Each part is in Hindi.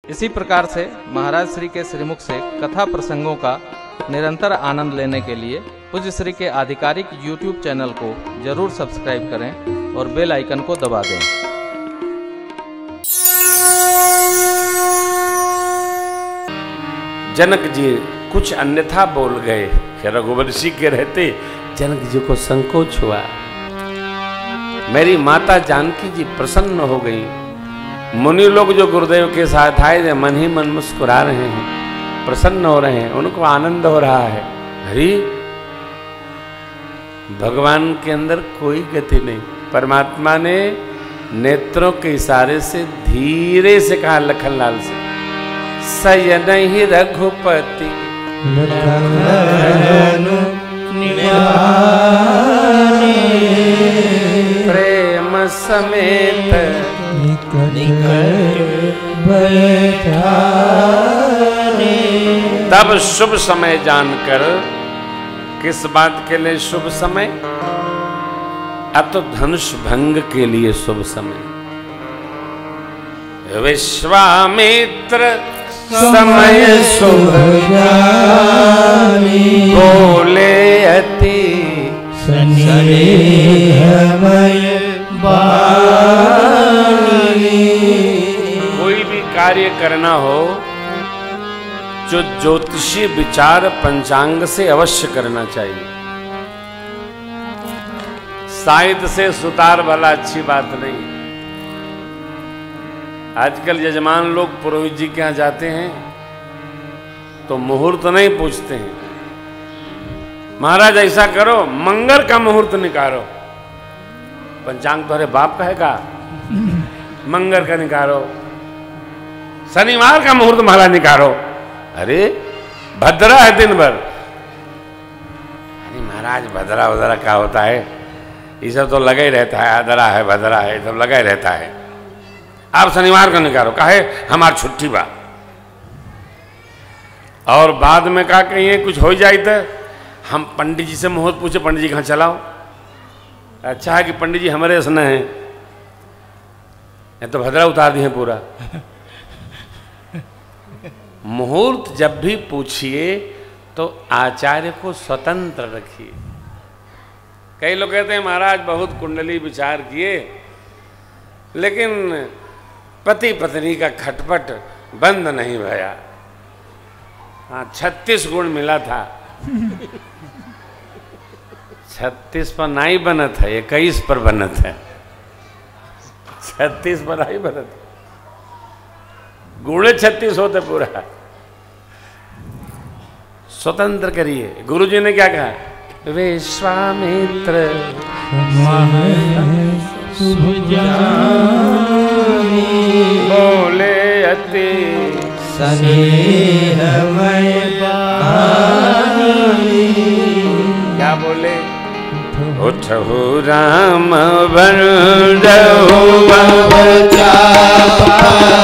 इसी प्रकार से महाराज श्री के श्रीमुख से कथा प्रसंगों का निरंतर आनंद लेने के लिए पूज्य श्री के आधिकारिक YouTube चैनल को जरूर सब्सक्राइब करें और बेल आइकन को दबा दें। जनक जी कुछ अन्यथा बोल गए कि रघुवंशी के रहते जनक जी को संकोच हुआ। मेरी माता जानकी जी प्रसन्न हो गई। मुनि लोग जो गुरुदेव के साथ आए थे मन ही मन मुस्कुरा रहे हैं, प्रसन्न हो रहे हैं, उनको आनंद हो रहा है। हरि भगवान के अंदर कोई गति नहीं। परमात्मा ने नेत्रों के इशारे से धीरे से कहा लखनलाल से, सयन ही रघुपति प्रेम समेत तब शुभ समय जानकर, किस बात के लिए शुभ समय? अब तो धनुष भंग के लिए शुभ समय। विश्वामित्र समय शुभ बोले अति कोई भी कार्य करना हो जो ज्योतिषी विचार पंचांग से अवश्य करना चाहिए। साहित्य से सुतार भला अच्छी बात नहीं। आजकल यजमान लोग पुरोहित जी के यहाँ जाते हैं तो मुहूर्त नहीं पूछते हैं, महाराज ऐसा करो मंगल का मुहूर्त निकालो। पंचांग तो अरे बाप कहेगा, मंगल का निकालो, शनिवार का मुहूर्त महाराज निकालो। अरे भद्रा है दिन भर। अरे महाराज भद्रा वद्रा क्या होता है, ये सब तो लगा ही रहता है, आदरा है भद्रा है, ये सब लगा ही रहता है। आप शनिवार को निकालो, काहे हमार छुट्टी बा। और बाद में क्या कहिए कुछ हो जाए तो हम पंडित जी से मुहूर्त पूछे, पंडित जी कहाँ चलाओ। अच्छा है कि पंडित जी हमारे स्न हैं, तो भद्रा उतार दिए पूरा। मुहूर्त जब भी पूछिए तो आचार्य को स्वतंत्र रखिए। कई लोग कहते हैं महाराज बहुत कुंडली विचार किए लेकिन पति पत्नी का खटपट बंद नहीं भया। हाँ 36 गुण मिला था, 36 पर नहीं बनत है, 21 पर बनत है। 36 पर नहीं बनत, गुणे 36 होते पूरा। स्वतंत्र करिए। गुरुजी ने क्या कहा? विश्वामित्र बोले अति स्नेहमय क्या बोले? उठहु राम बंदहु भवचापा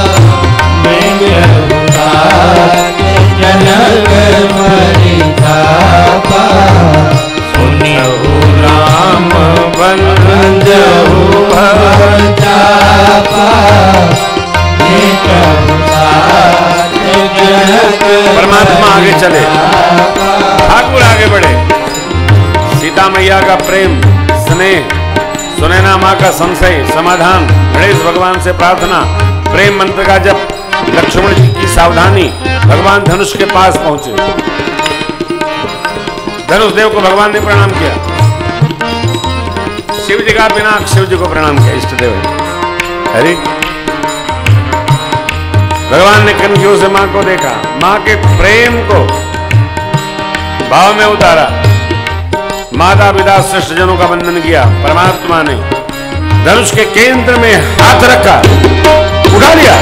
जनक परितापा सुनहु राम बंदहु भवचापा। परमात्मा आगे चले, ठाकुर आगे बढ़े। सीता मैया का प्रेम स्नेह, सुनैना माँ का संशय समाधान, गणेश भगवान से प्रार्थना, प्रेम मंत्र का जप, लक्ष्मण जी की सावधानी। भगवान धनुष के पास पहुंचे, धनुष देव को भगवान ने प्रणाम किया। शिव जी का पिनाक शिव जी को प्रणाम किया, इष्ट देव। हरि भगवान ने कनखियों से मां को देखा, मां के प्रेम को भाव में उतारा। माता पिता श्रेष्ठ जनों का वंदन किया। परमात्मा ने धनुष के केंद्र में हाथ रखा, उठा लिया।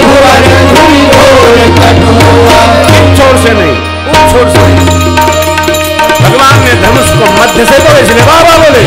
छोर से नहीं, छोर से नहीं। इसलिए बाबा बोले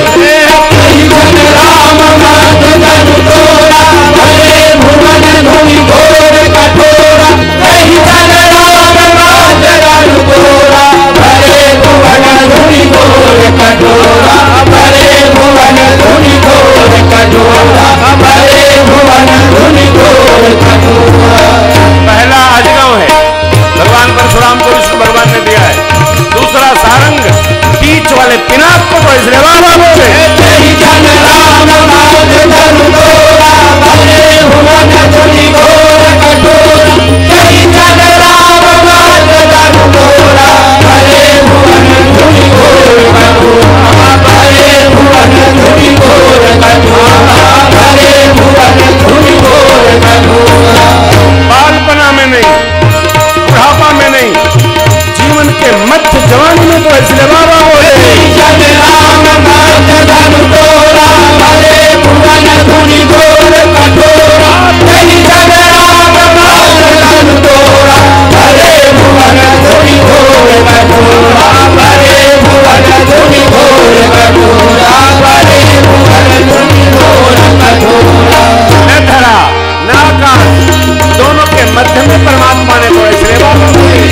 पहला अजगम है भगवान परशुराम को विष्णु भगवान ने दिया है। दूसरा सारंग बीच वाले पिनाक को तो इसलिए बाबा बोले बालपना में नहीं, बुढ़ापा में नहीं, जीवन के मध्य जवानी में तो इसलिए बाबा बोले दोनों के मध्य में परमात्मा ने तो इसलिए बाबा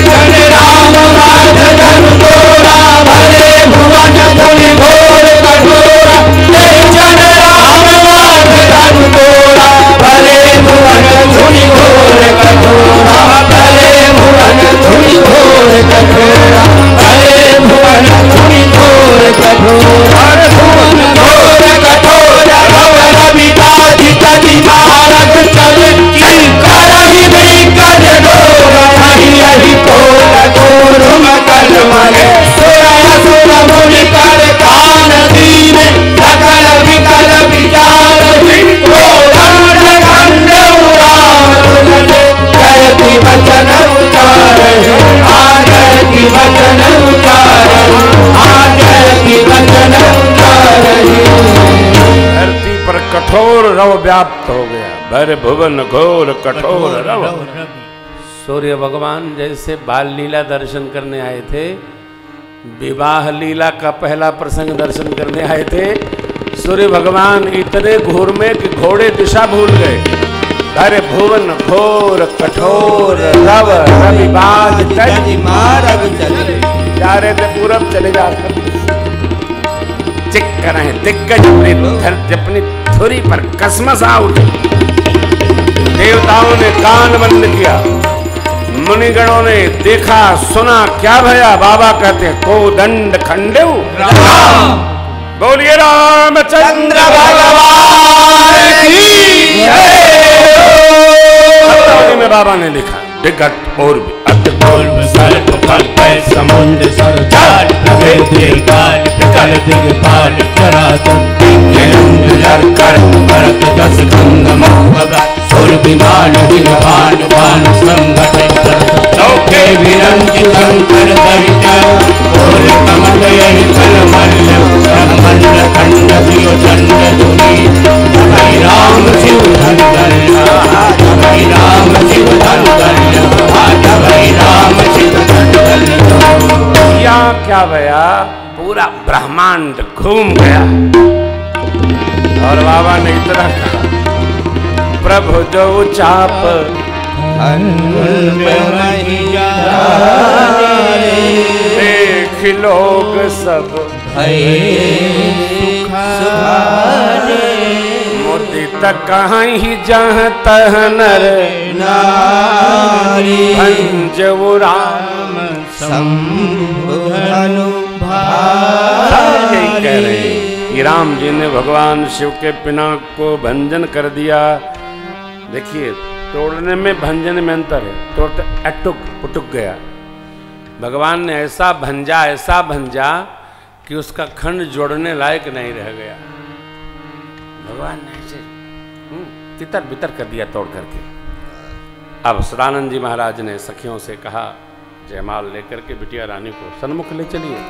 कठोर रव व्याप्त हो गया, भर भुवन घोर कठोर रव। सूर्य भगवान जैसे बाल लीला दर्शन करने आए थे, विवाह लीला का पहला प्रसंग दर्शन करने आए थे। सूर्य भगवान इतने घोर में कि घोड़े दिशा भूल गए। भर भुवन घोर कठोर रव रविबाज जा रहे थे, पूरब चले जा रहे चिक कर रहे दिग्गज अपनी धुरी पर कसमसा उठे। देवताओं ने कान बंद किया, मुनिगणों ने देखा सुना, क्या भया? बाबा कहते को दंड खंडेव बोलिए रामचंद्र भगवान की जय। में बाबा ने लिखा विगत और भी समुद्र सरकार काल दिग्पाल सुर विमान विमान बाण संगठन चौके विरंचित शंकर दरिद्र और कमल यही कलमल्य ब्रह्मंड खंड दियो चंड दुनी जय राम शिव धन धन्य जय राम शिव धन धन्य जय राम शिव धन धन्य। क्या भया? पूरा ब्रह्मांड घूम गया और बाबा ने इतना कहा प्रभु जो चाप देख लोग सब मुदित कहीं जहाँ तह नर नारी भंज वो राम यही कह रहे हैं कि राम जी ने भगवान शिव के पिनाक को भंजन कर दिया। देखिए तोड़ने में भंजन में अंतर है। तोड़ते अटुक पुटुक गया, भगवान ने ऐसा भंजा कि उसका खंड जोड़ने लायक नहीं रह गया। भगवान ने ऐसे तितर बितर कर दिया तोड़ करके। अब सदानंद जी महाराज ने सखियों से कहा जयमाल लेकर के बिटिया रानी को सन्मुख ले चलिए।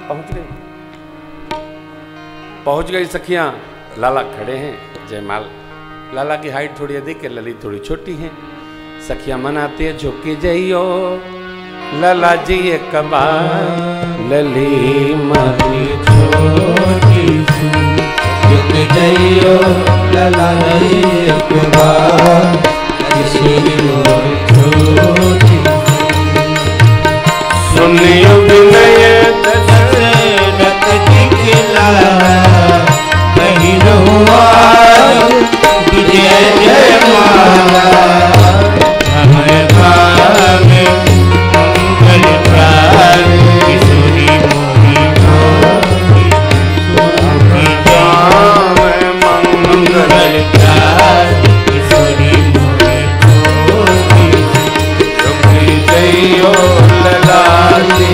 पहुंच गई सखियां, लाला खड़े हैं। जयमाल लाला की हाइट थोड़ी अधिक है, ललित थोड़ी छोटी है। सखियां मनाती है झुकी जइयो लला जी एक बार लली मारी छोटी सी झुक जइयो लला जी एक बार किसी मोर छोटी सुनियो विनय दशरथ दिखलाया बहिरुआ विजय जय माला हमें गावे मंगल प्राण किशोरी मोरी मंगल प्राण किशोरी मोरी जइयो लला जी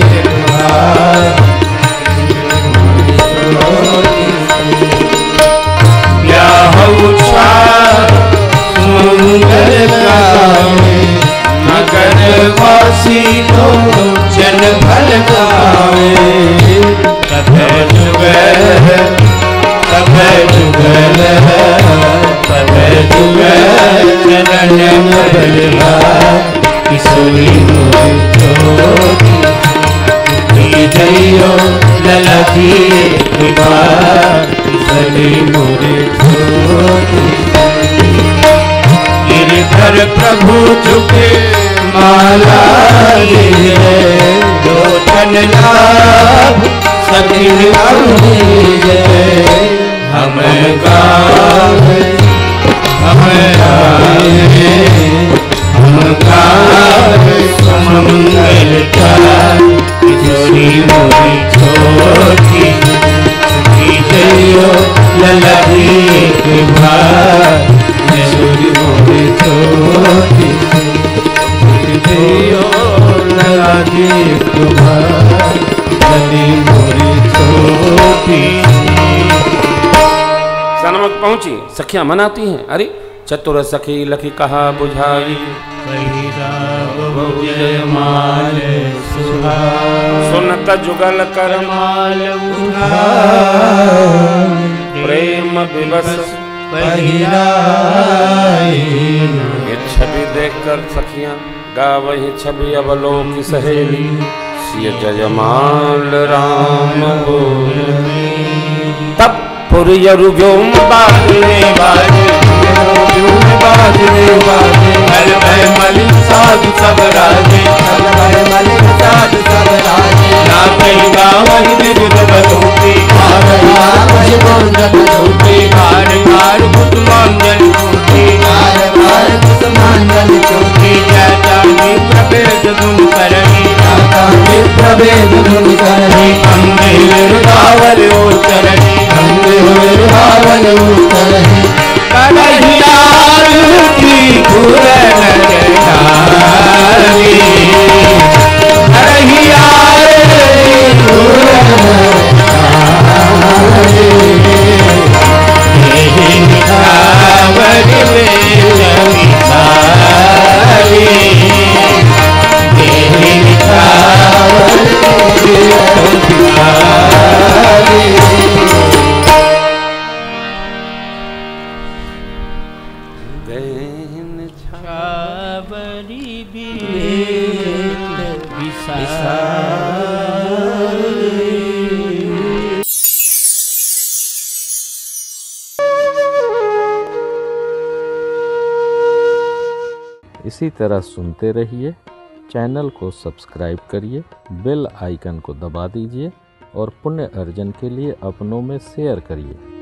मंगल गावे नगर वासी जन भल गावे तबे जुगल तबे जुगल तबे जुगल चरण बलवा किशोरी मोर छोटी जइयो लला जी कृपा किशोरी मोर छोटी गिरधर प्रभु झुके माला लोचन लाभ सखिन हम गावे हम गावे हम गावे सुमंगल किशोरी मोरी छोटी जइयो लला जी कृपा किशोरी मोरी छोटी जइयो लला जी कृपा लली मोरी छोटी। सनमत पहुंची, सखियां मनाती हैं। अरे चतुर सखी लखी कहा बुझाई माल सुनत जुगल कर माल प्रेम विवश ये छवि देखकर सखियां गा वही छवि अवलोक सहेली सिय जयमाल राम बोल। तब पुरयरु व्योम बाजने बाजे बाजने बाजे हर भय मलिन साधु सब राजे हर भय मलिन साधु सब राजे ना कहीं गावहि विविध बधूती कार कार गोंजन छूटी कार कार बुत मांगल छूटी कार कार बुत मांगल छूटी जाता प्रभेद गुण करही जाता प्रभेद गुण करही अंगे गावल उतरही अंगे गावल उतरही कन्हैयार की पूरन जटारी कन्हैयार पूरन जटारी निखावर में लविसारी निखावर में लविसारी इसी तरह सुनते रहिए। चैनल को सब्सक्राइब करिए, बेल आइकन को दबा दीजिए और पुण्य अर्जन के लिए अपनों में शेयर करिए।